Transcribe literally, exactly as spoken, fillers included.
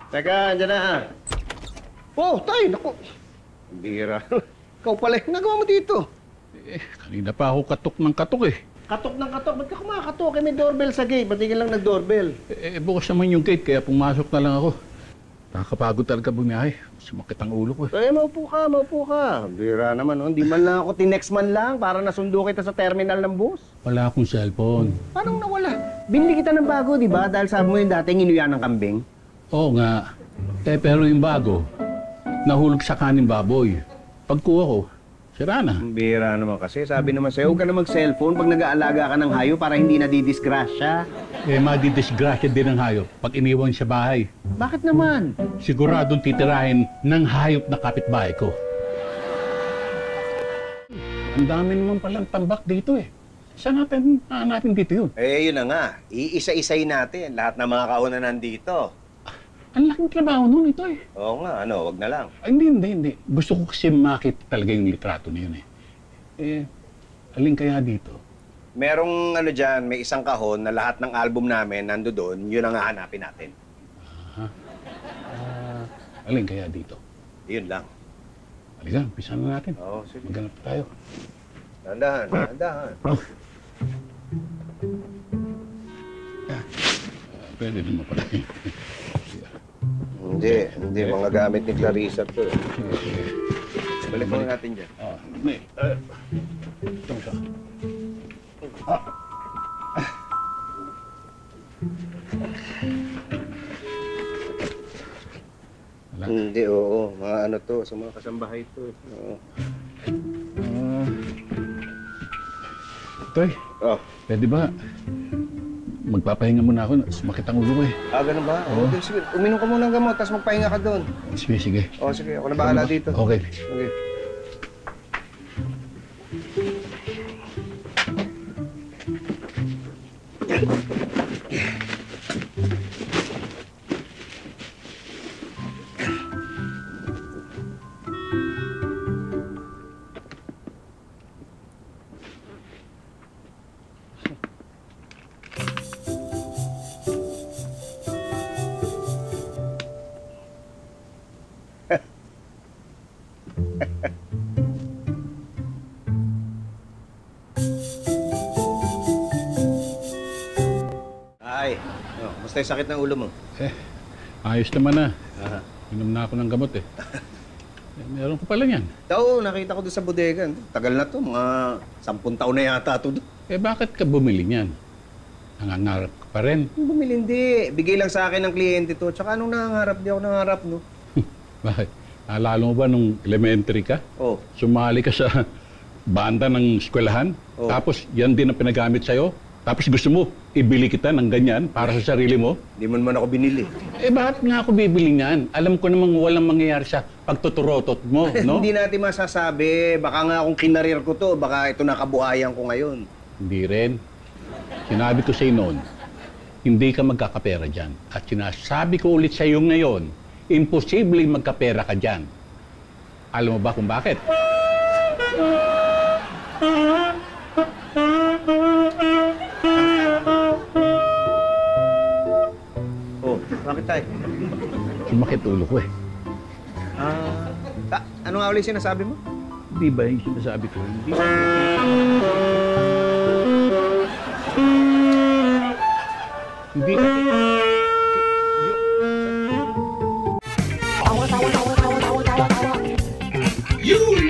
Teka, andyan na. Oh, tay, naku. Bira. Ikaw pala, nagawa mo dito. Eh, kanina pa ako katok ng katok eh. Katok ng katok. Ba't ka kumakatok? Eh, may doorbell sa gate. Ba't di ka lang nag-doorbell? Eh, bukas naman yung gate, kaya pumasok na lang ako. Nakakapagod talaga bumiyahe. Sumakit ang ulo ko eh. Eh, maupo ka, maupo ka. Bira naman, oh. Hindi man lang ako, tinext man lang para nasundo kita sa terminal ng bus. Wala akong cellphone. Paano nawala? Binili kita ng bago, di ba? Dahil sabi mo yung dating inuyan ng kambing. Oo nga. Eh, pero yung bago, nahulog sa kanin baboy. Pagkuha ko, sira na. Bira naman kasi. Sabi naman sa'yo, huwag ka na mag-cellphone pag nag-aalaga ka ng hayo para hindi na didisgrasya. Eh, madidisgrasya din ang hayop pag iniwan sa bahay. Bakit naman? Siguradong titirahin ng hayop na kapitbahay ko. Ang dami naman palang tambak dito eh. Saan natin hahanapin dito yun? Eh, yun na nga. Iisa-isay natin. Lahat ng mga kauna nandito. Ang laking trabaho nun ito eh. Oo nga, ano, wag na lang. Ay, hindi, hindi, hindi. Gusto ko kasi makita talaga yung litrato na yun eh. Eh, alin kaya dito? Merong ano dyan, may isang kahon na lahat ng album namin nando doon, yun ang hahanapin natin. Aha. Uh, alin kaya dito? Yun lang. Halika, umpisa na natin. Oo, sige. Maghanap tayo. Dahan-dahan, dahan-dahan. Oh. Uh, pwede naman pala. Hindi, hindi mga gamit ni Clarissa to. Balik mo natin dyan. Ah, may, uh, ito siya. Ah. Wala. Hindi, oo. Mga ano to, sa mga kasambahay to. Oo. Uh, Toy, Oh. pwede ba? Magpapahinga muna ako, sumakit ang ulo ko eh. Ah, ganun ba? Oo. Okay, sige. Uminom ka muna ng gamot, tapos magpahinga ka doon. Sige, sige. Oo, sige. Ako na bahala dito. Okay. Okay. Ay, oh, basta yung sakit ng ulo mo. Eh, ayos naman na. Aha. Inom na ako ng gamot eh. Eh, meron ko pala yan. Oo, nakita ko doon sa bodega. Tagal na to, mga sampung taon na yata to doon. Eh, bakit ka bumili niyan? Nangangarap ka pa rin. Bumili hindi. Bigay lang sa akin ng kliyente to. Tsaka anong nangangarap? Di ako nangangarap, no? Bakit? Naalala mo ba nung elementary ka? Oh. Sumali ka sa banda ng eskwelahan? Oh. Tapos yan din ang pinagamit sa'yo? Tapos gusto mo, ibili kita ng ganyan para sa sarili mo? Di mo naman ako binili. Eh, bakit nga ako bibili niyan? Alam ko namang walang mangyayari sa pagtuturotot mo, no? Hindi natin masasabi. Baka nga kung kinarir ko to, baka ito nakabuhayan ko ngayon. Hindi rin. Sinabi ko sa'yo noon, hindi ka magkakapera dyan. At sinasabi ko ulit sa'yo ngayon, imposibleng magkapera ka dyan. Alam mo ba kung bakit? Oh, bakit tayo? Sumakit ulo ko eh. Ah, ta, ano nga ulit sinasabi mo? Hindi ba yung sinasabi ko? Hindi. Hindi. You